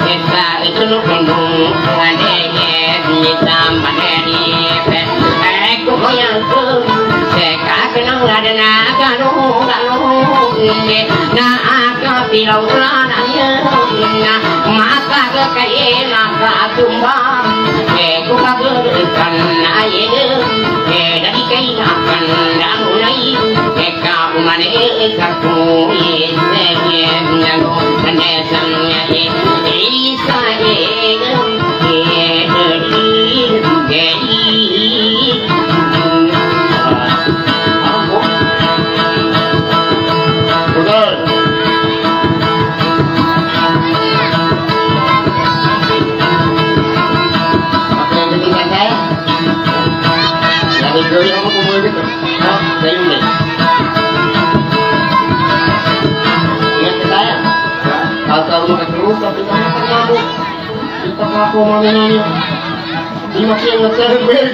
Esa itu nukundung Adeye Nitam Panedi Aku goyang ke Seka kenang ladana Ganung Na aka pilau telananya Maka kekaya Maka tumbang Aku kagekan Ayede Dari kainakan Dan mulai Eka umane Eka kuih Senyem Nago Kandesannya Isa aku mau nanya ini masih yang ngecer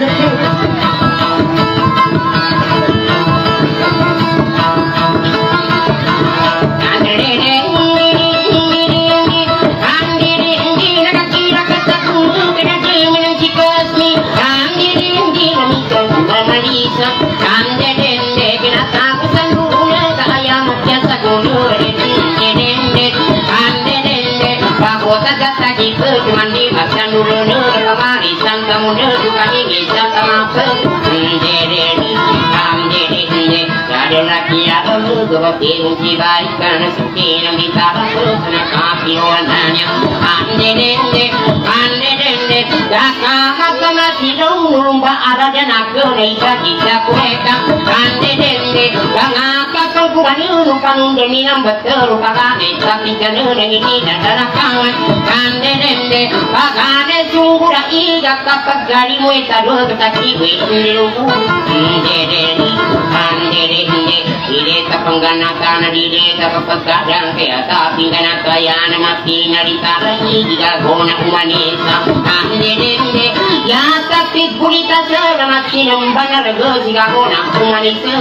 mandi macam dulu kemari sangka muda juga ingin sangka maafkan jadi ada lagi ada lu berarti uji baik karena suki yang kita terus kena kaki warnanya ande kakak kena sidung numba ada dan aku neika kita kueka ande kakak kau bukan numpang demi nampak terlupa tapi jangan ini dan kawan ande kakak sungguh dah iga kakak gari muita dua ketaki dulu ide tapanggana kana ide tapagadang kaya tapi kana kaya nama pina ditarai jika gona umanisa ande ya tapi kurita selama sinam banar go jika gona umanisa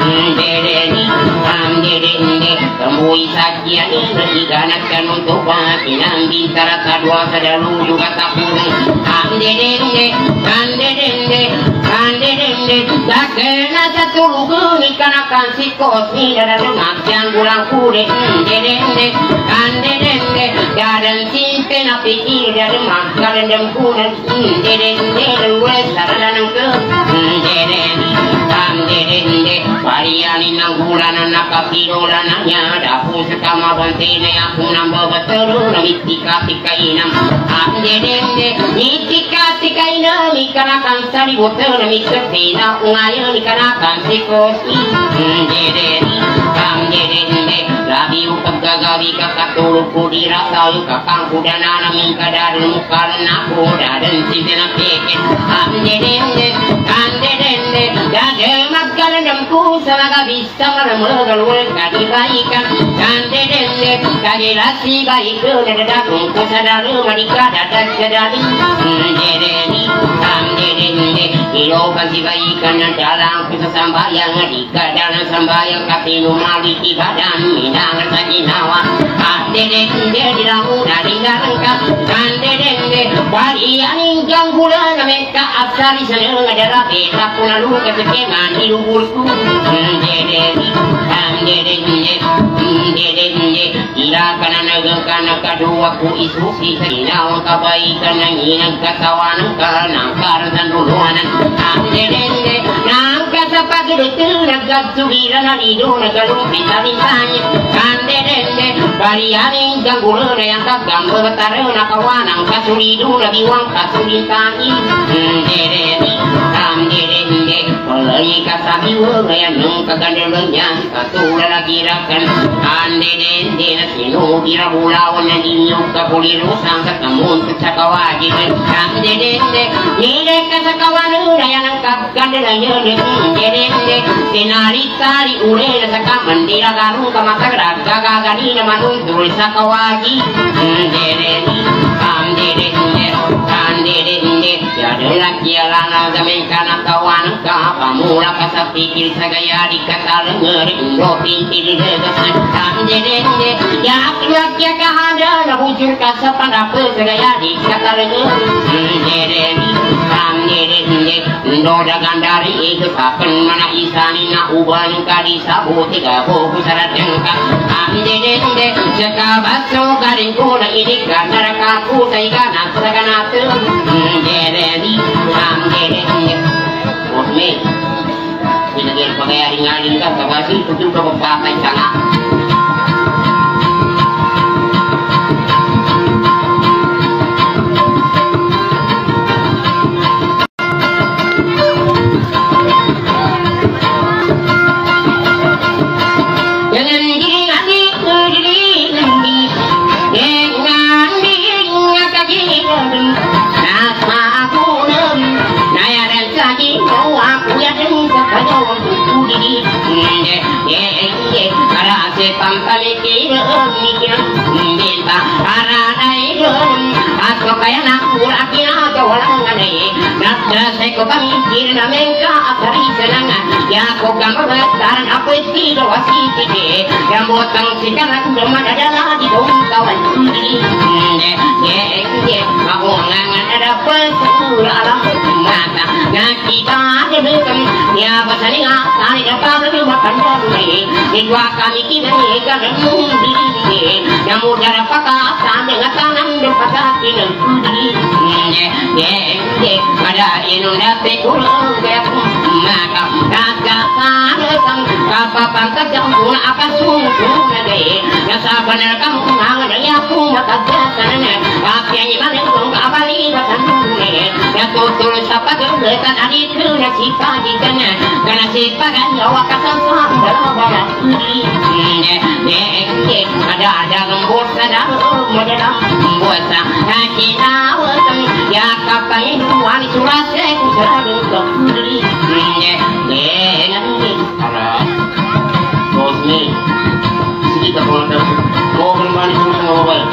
ande kembui sakia ini kana kan untuk pinang bintara kadua sadalu juga tapurung ande dakena satu lugu nikana kan sikos ni dalam macam bulan kude ande dalam simpen api dari makan dan kuda luar sarana ke ande variani nanggulan anak kapirolan nya dapu sekama bantene aku nambah betul mitika inam ande mitika inam ikana kan sari betul mitika ungayo ikana kan sikosi labi upagagawi kakatulu kudira tahu kakang kudana namin kadar mukaran aku dan sidena peket dade magkalandamku sanaga bisa malamugalul kadibaikan kadilasi baik dadakung kusadaru madika dadak kadali ilo bagi baikan dalam kesambayang dika dalam sambayang kapinu maliki badan minang tajinawa dilamu dari garangka wali aning ganggulan mereka asari sana adalah beta punalu kesekeman hidupku tidak karena negara kedua ku isusi sinaw kabaikan ng inang katawan karena karena duluanan nangka sa pagdito nagkatsugira na lido nagkalupita lintanya barianing ganggulo na yung kagambo bataro nakawanang kasulido nabiwang kasulintani Walay kasabiwa ngayon nung kagandang yan katula nagirakan ande na sinubira bulawan na ninyong kapulirusang katamuntot sa kawajiban ande nire ka sa kawano na yan ang kagandang yun sinari-tari uli na sa kamandira ganong kamasagrag kagagani na manuntul sa kawaji Adalah jalan zaman kana kawan ka pamula kasapikir sagaya dikata lenger indo pintil degasan tamjedenge ya kiya kahada na bujur kasapan apa sagaya dikata lenger jereni tamjedenge indo dagandari itu kapen mana isani na uban kadi sabu tiga boku sarat jengka tamjedenge jaka baso garing kuna ini gandara kaku taiga nasagana tu jereni Osme, ini dia pakai ringan kan, tapi itu juga berpakai sangat. Ko pamikir na mengka akari senangan ya ko gambar taran apa itu wasiti de yang botang sekarang belum ada di dong kawan aku ngangan ada pesur alam mata kita ada bukan ya pasal tadi dapat lebih makan di dua kami kita ni kan yang mudah pakai sambil tanam dapat kita ada Indonesia kurang maka kata kapan kejam pun akan sungguh lagi yang sabar kamu mengalir aku maka jasanya tapi yang mana pun abali batangnya yang tutur siapa kebetulan adik kerja siapa jikanya karena siapa kan jawa kata sama ada gembos ada modal buasa kita ya kapan dua di surat aku selalu kembali Bosni kita mau kembali sama baik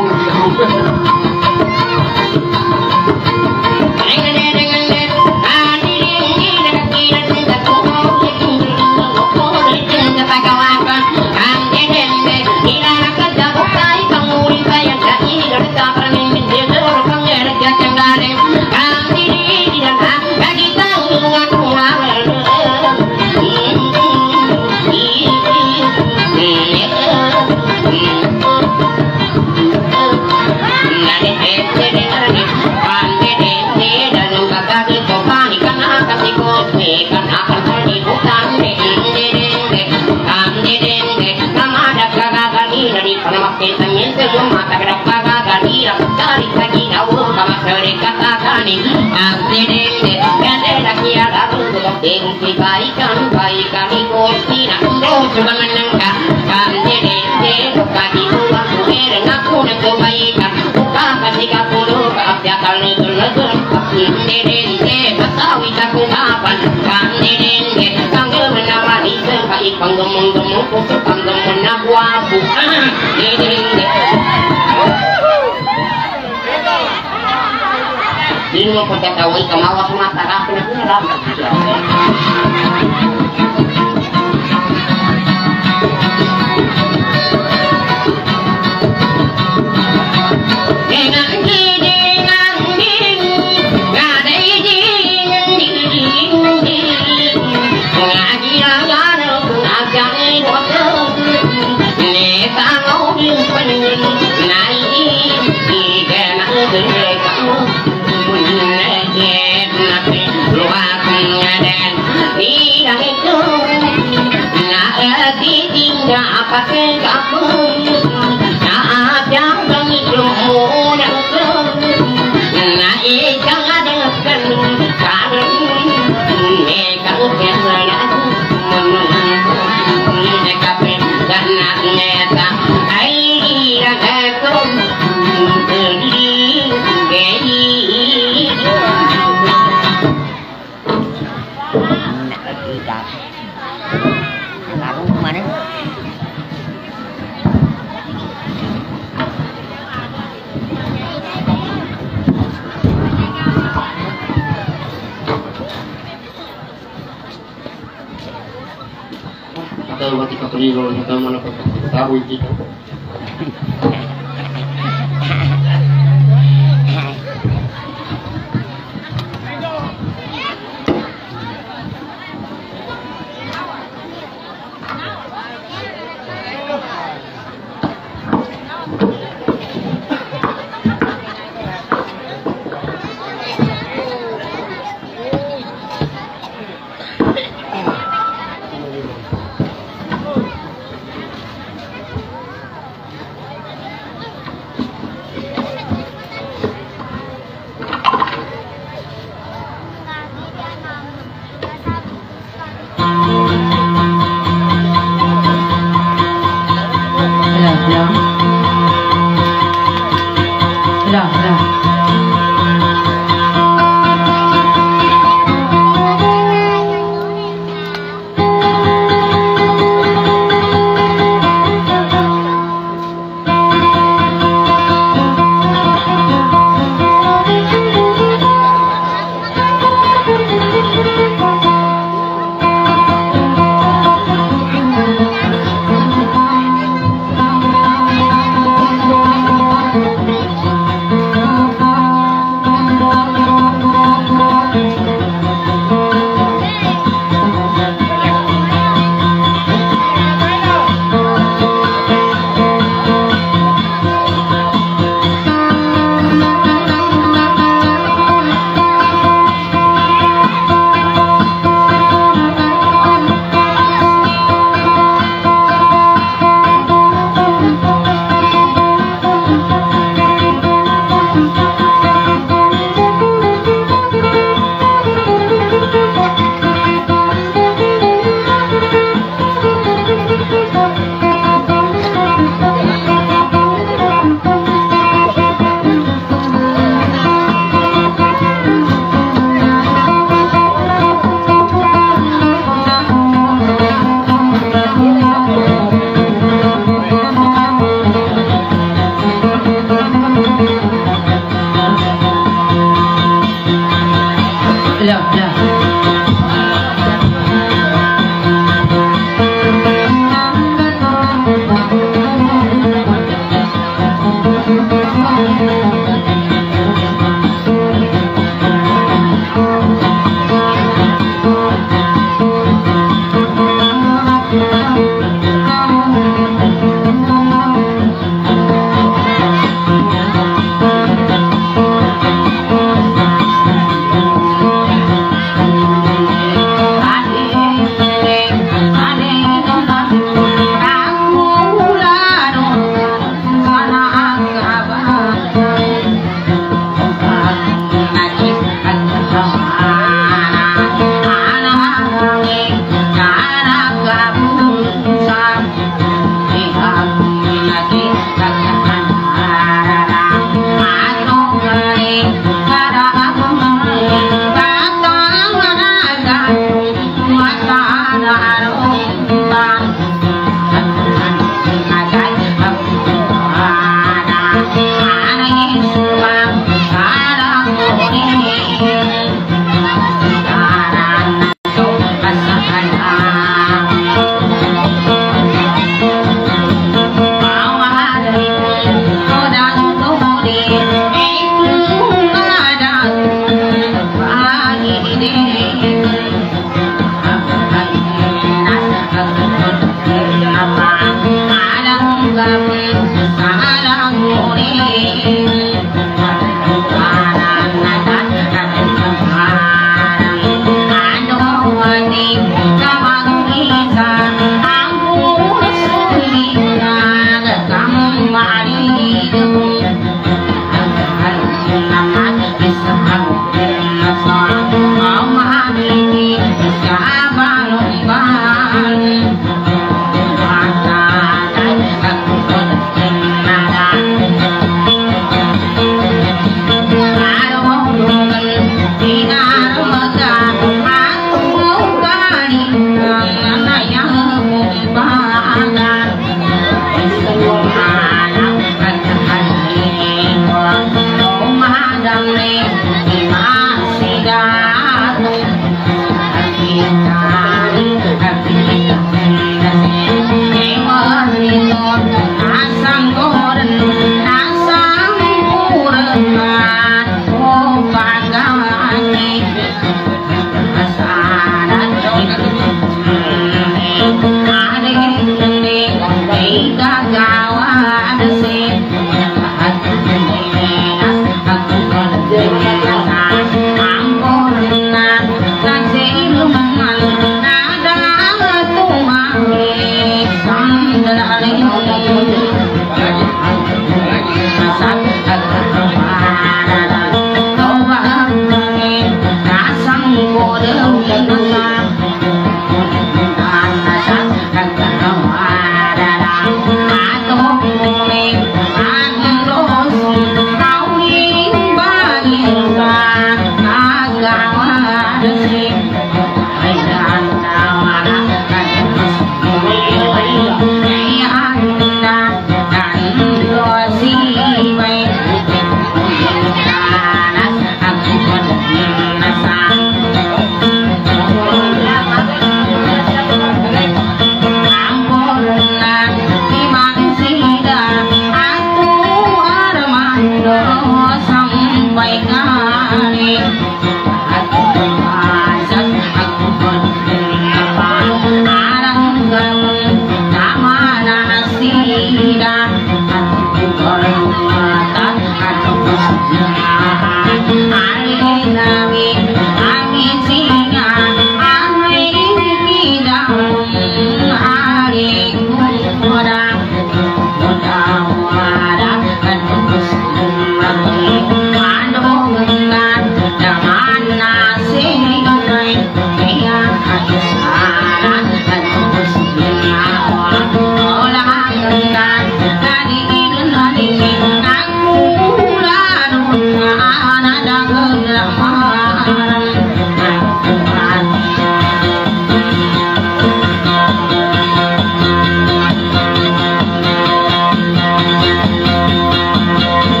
Baikan ikut tidak terus menangkap kami dede kaki uang kuder ngaku nak kebaikan buka ketika puluh keabjatan itu leger dede betawi tak kapan kami dede kangge menawari sekai panggemung-gemung kusuk panggemung nabuabu dede ini mau ketahui kemawas mata kafir itu dalam pakai kapur, nak jangan hidup nak jangan dengarkan karun, mereka berjalan mereka berjalan nyata, air dan keliru kita mana tahu kita.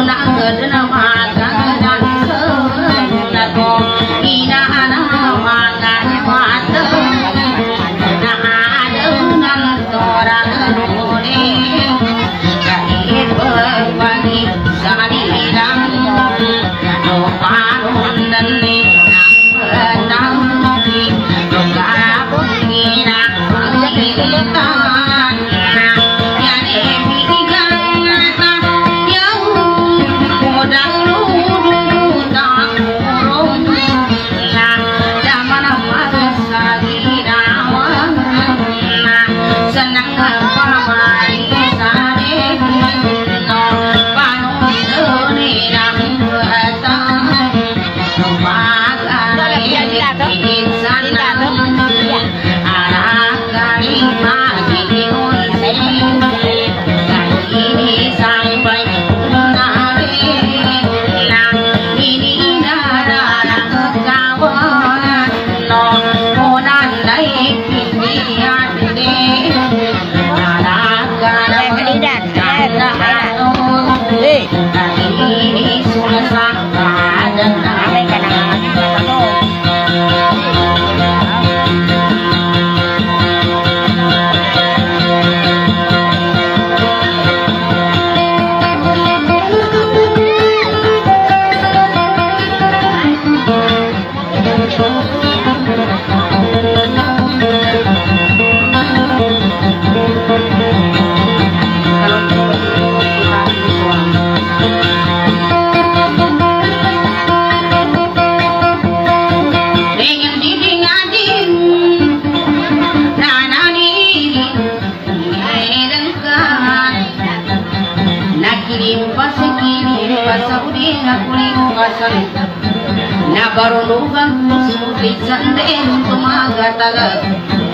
na barulugan sulit sanden tumagataga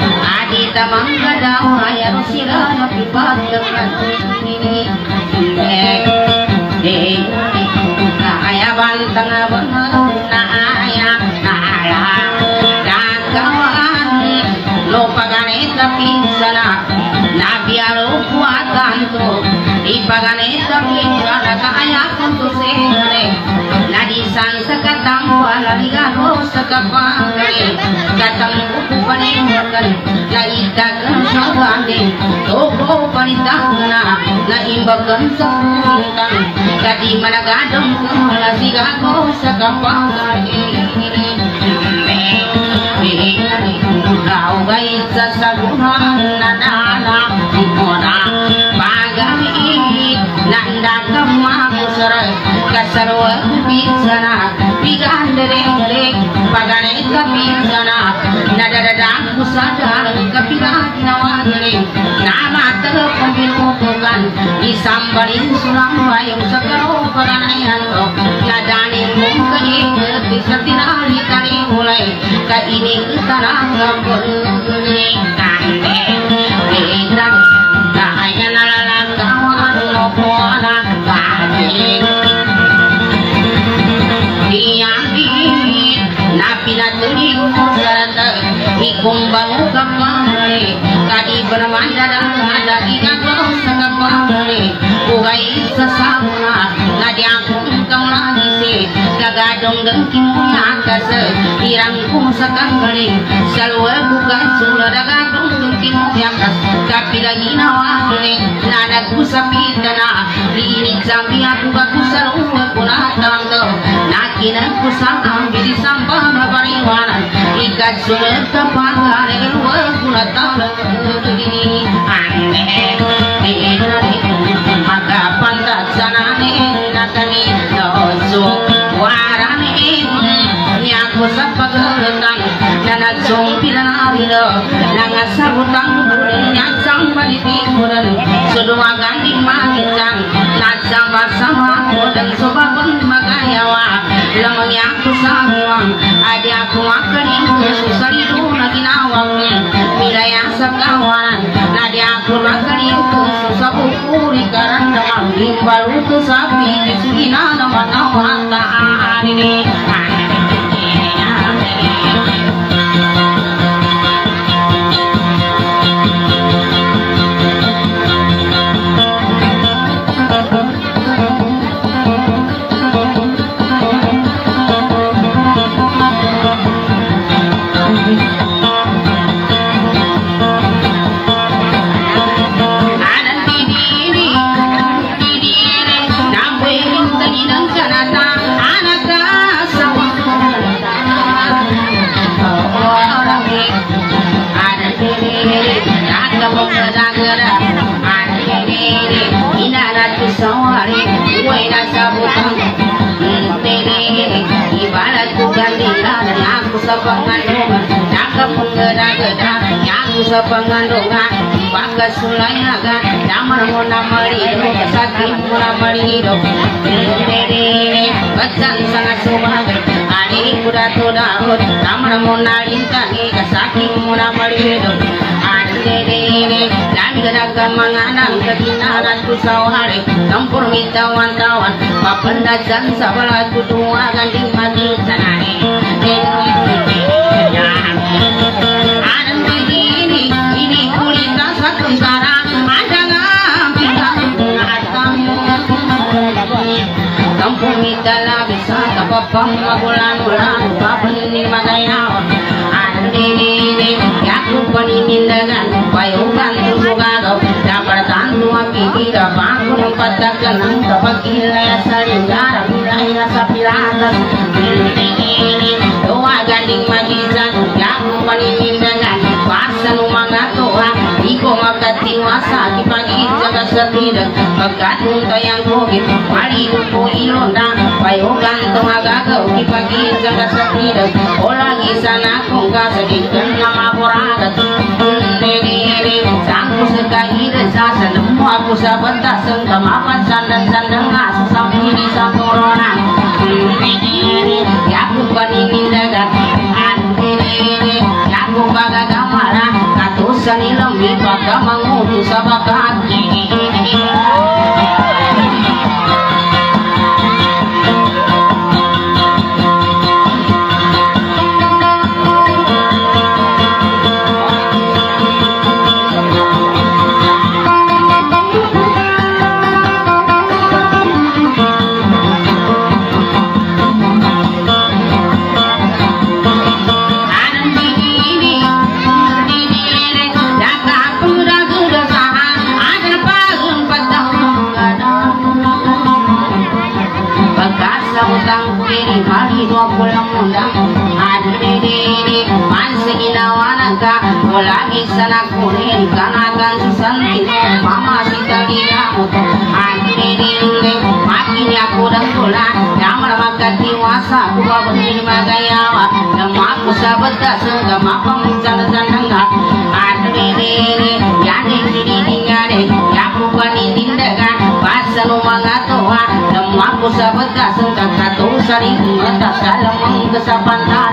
adi tamangga daw hayang sila napipagdagan ini kaya bantang abang na ayak na ala kakawan no paganeta pinsana na biaro kuatan to ipaganeta pinsana kaya kunto sehre nadisan sakatangwa laligano sakapangay katang upupaningakan na itagan syagande toko panitangna na imbagan sa puntang kadi managadong kalasigako sakapangay Raugay sa sagunan na dala muna pag-amig nanda ka makusaray kasarwa pinsana pigan dereng pagane ka pinsana nadadadang kusadang kapigan nawaling namata pambinukukan isambalin sulang bayang sa karo paganayan to nadanin mong kanyang sa tinali tari mulai kaining tanang pagkuling kande bintang kaya nalalagawan mo po anak kating diambil na pinatuling mo sa ikumbang kapangay kadi bermandadang ada ingat sa kapangay buhay sa samuna na di akong kang nagisi kagadong dengking mo yakas irang kong sa kanggaling salwa bukan sula dagadong dengking mo yakas kapilagi na wakiling na nagkusapit na linig sambi ako kakusaluwa ko na tangdo nakinan ko sa ambili sambang na pariwanan ikat sunod ka pangalan luwa ko na tangdo magapantat sananin na kanino so waranin niya ko sa pagulatan na nagsumpilan na rilo nangasabutang niya sang malipikunan suduwagan di magitang nagsama-sama ko dan subabang magayawa lamang niya ko sa huwang adi ako makaling susarilo na ginawang milaya sa kawanan na di ako makaling sa bukuri karandang imbaluto sa pilis ginanaman ang mataan ini sepengandungan cakep penggeda-geda yang sepengandungan bagas sulayaga zaman muna melido sakit muna melido dede besan sangat subaga adik kuda tudahut zaman muna lintangi sakit muna melido dede dan gerakan menganang ketinaran kusauhari tempur minta wantawan papendasan sabalah kudua ganding mati sanani adem begini ini kulita satu cara ada nggak kamu tempur minta lah bisa kapapang magulan-ulan papen magayawan dede yaku paninindagan payugan tusugago dapat tantu api tidak bangun patakan kapakila salinggara bilaya sapilatan doa ganding magisan yaku paninindagan pasan umangatoa iko makati wasa di pagi jaga setidak pagkatong tayang kogit wali upo ilonda payugan tumagagaw di pagi jaga setidak o lagi sana kung kasadikkan na mapuradat dede sangko sa kahiran sa sanamo ako sa bantasan kamapan sandan-sandan nga sa sampili sa corona yaku paninindagan dede yaku bagagamara katusan ilang ipagamanguto sa bakat lagi sana kunin kanakan susantin mama sita diamut dede makin aku dan tulan damar makati wasa kuba benin magayawa damaku sabeta sengga mapam sana-sana dede yani didingade yaku paninindagan pasanu mangatoa damaku sabeta sengga katusari mata salamang kesapantan